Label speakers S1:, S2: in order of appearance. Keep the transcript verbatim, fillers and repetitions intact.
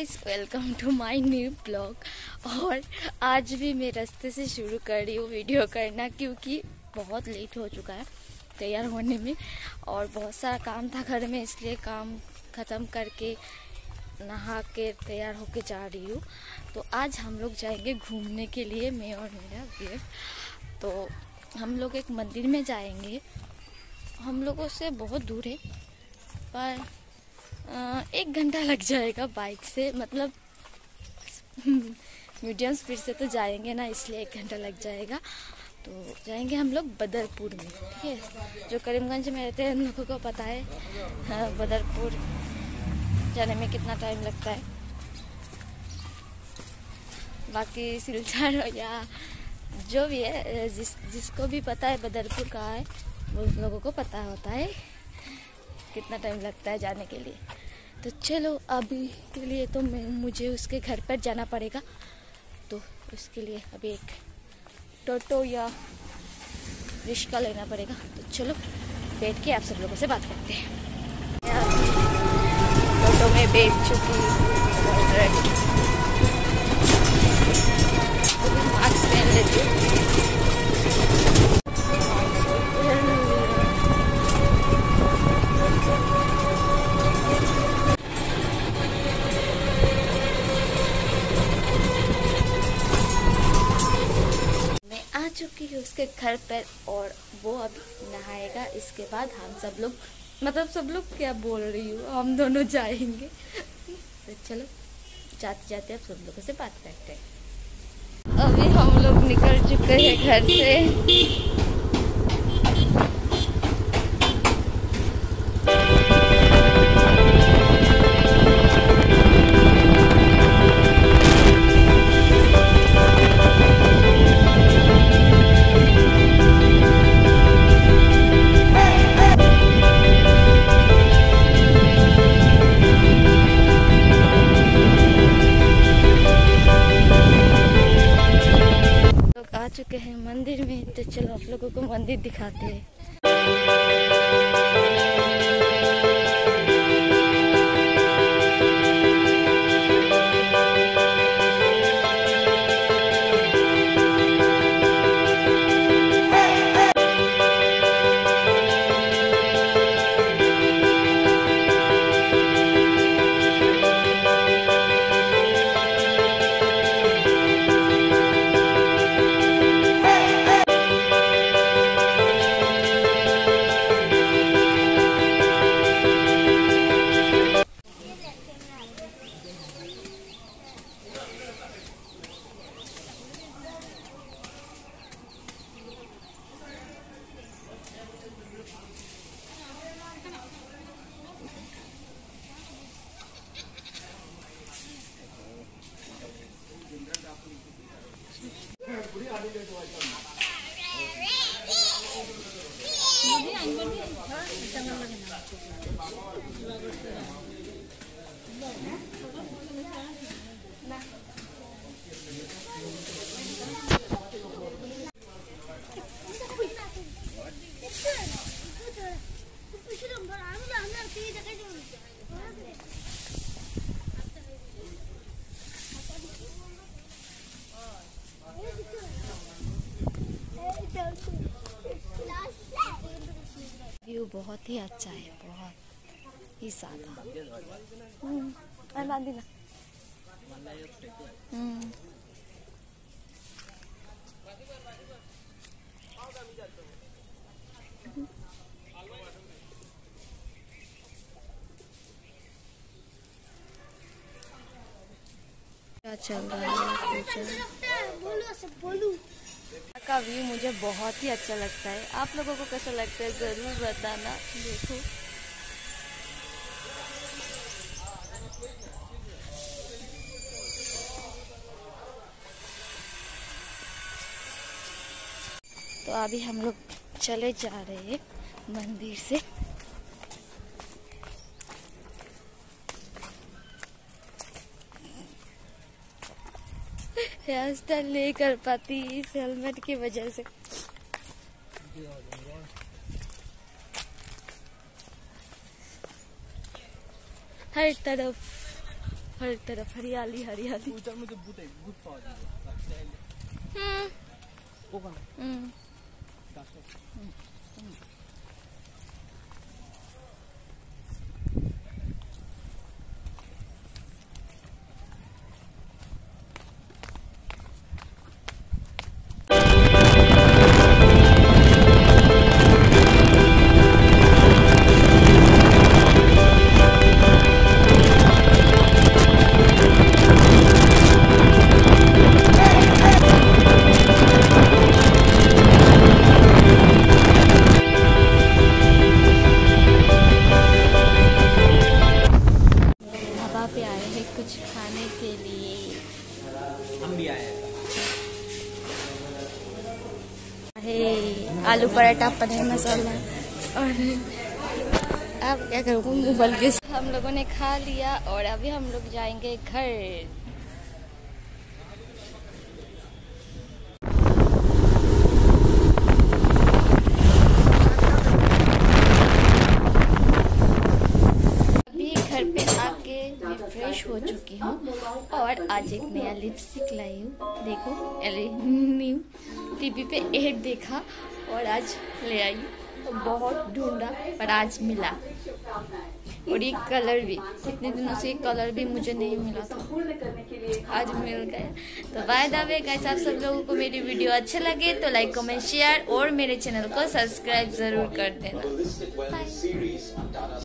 S1: Guys, welcome to my new blog. और आज भी मैं रास्ते से शुरू कर रही हूँ वीडियो करना, क्योंकि बहुत लेट हो चुका है तैयार होने में और बहुत सारा काम था घर में, इसलिए काम ख़त्म करके नहा के तैयार होके जा रही हूँ। तो आज हम लोग जाएंगे घूमने के लिए, मैं और मेरा बीएफ। तो हम लोग एक मंदिर में जाएंगे, हम लोगों से बहुत दूर है पर एक घंटा लग जाएगा बाइक से, मतलब मीडियम स्पीड से तो जाएंगे ना, इसलिए एक घंटा लग जाएगा। तो जाएंगे हम लोग बदरपुर में, ठीक है। जो करीमगंज में रहते हैं उन लोगों को पता है हाँ, बदरपुर जाने में कितना टाइम लगता है। बाकी सिलचर या जो भी है, जिस जिसको भी पता है बदरपुर कहाँ है, वो लोगों को पता होता है कितना टाइम लगता है जाने के लिए। तो चलो, अभी के लिए तो मैं मुझे उसके घर पर जाना पड़ेगा, तो उसके लिए अभी एक टोटो या रिक्शा लेना पड़ेगा। तो चलो बैठ के आप सब लोगों से बात करते हैं। टोटो में बैठ चुकी मास्क पहन लेती हूँ। चुकी है उसके घर पर और वो अब नहाएगा। इसके बाद हम सब लोग, मतलब सब लोग क्या बोल रही हूँ, हम दोनों जाएंगे। तो चलो जाते जाते अब सब लोगों से बात करते हैं। अभी हम लोग निकल चुके हैं घर से। आ चुके हैं मंदिर में, तो चलो आप लोगों को मंदिर दिखाते हैं। व्यू बहुत ही अच्छा है, बहुत ही सादा। हम्म क्या चल रहा है का व्यू मुझे बहुत ही अच्छा लगता है। आप लोगों को कैसा लगता है जरूर बताना। देखो तो अभी हम लोग चले जा रहे हैं मंदिर से। हेयर स्टाइल नहीं कर पाती इस हेलमेट की वजह से। हर तरफ हर तरफ हरियाली हरियाली। हम्म हम्म पे आए हैं कुछ खाने के लिए।
S2: हम भी आए
S1: हैं आलू पराठा पनीर मसाला। और अब क्या करूँ मुँह बल के। हम लोगों ने खा लिया और अभी हम लोग जाएंगे घर। घर पे आके मैं फ्रेश हो चुकी हूँ और आज एक नया लिपस्टिक लाई हूँ। देखो अरे न्यू टीवी पे एड देखा और आज ले आई। तो बहुत ढूंढा पर आज मिला। और ये कलर भी इतने दिनों से कलर भी मुझे नहीं मिला था, आज मिल गया। तो बाय द वे गाइस, आप सब लोगों को मेरी वीडियो अच्छे लगे तो लाइक कमेंट शेयर और मेरे चैनल को सब्सक्राइब जरूर कर देना। बाय।